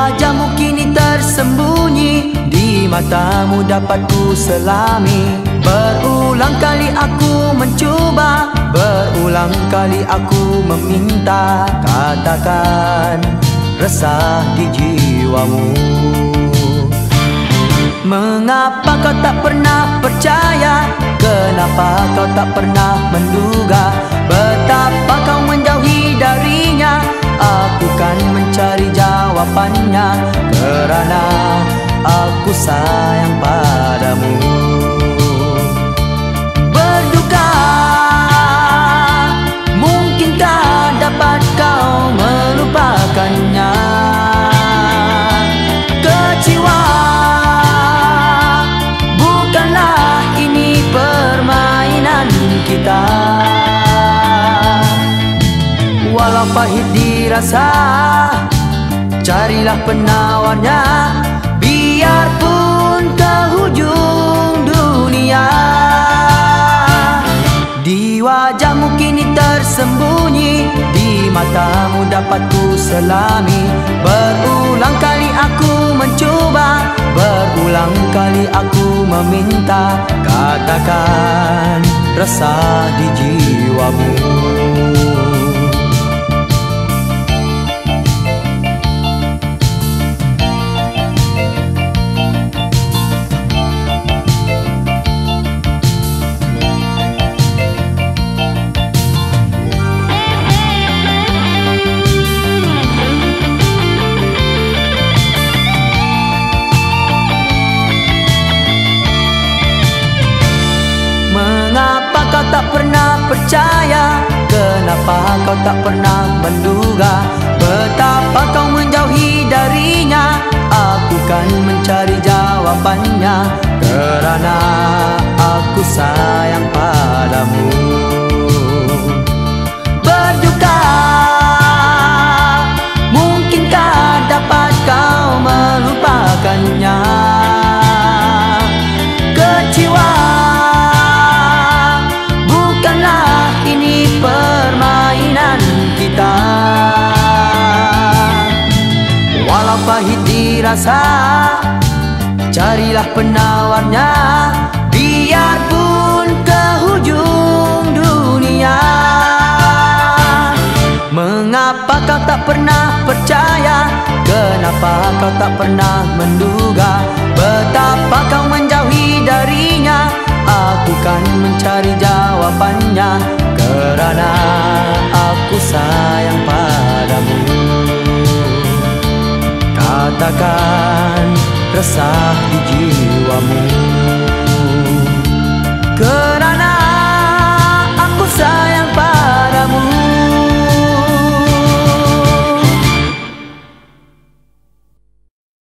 wajahmu kini tersembunyi, di matamu dapat ku selami. Berulang kali aku mencuba, berulang kali aku meminta, katakan resah di jiwamu. Mengapa kau tak pernah percaya? Kenapa kau tak pernah menduga betapa kau menjauhi darinya? Aku kan mencari jawabannya, kerana aku sayang padamu. Berduka, mungkinkah dapat kau melupakannya? Kecewa, bukanlah ini permainan kita. Walau pahit dirasa, carilah penawarnya, biarpun ke hujung dunia. Di wajahmu kini tersembunyi, di matamu dapat ku selami. Berulang kali aku mencuba, berulang kali aku meminta, katakan resah di jiwamu. Mengapa kau tak pernah percaya? Kenapa kau tak pernah menduga betapa kau menjauhi darinya? Aku kan mencari jawabannya, kerana aku sayang padamu. Berduka, mungkinkah dapat kau melupakannya? Kecewa, ini permainan kita. Walau pahit dirasa, carilah penawarnya, biarpun ke hujung dunia. Mengapa kau tak pernah percaya? Kenapa kau tak pernah menduga betapa kau menjauhi darinya? Aku kan mencari jawabannya, kerana aku sayang padamu. Katakan resah di jiwamu.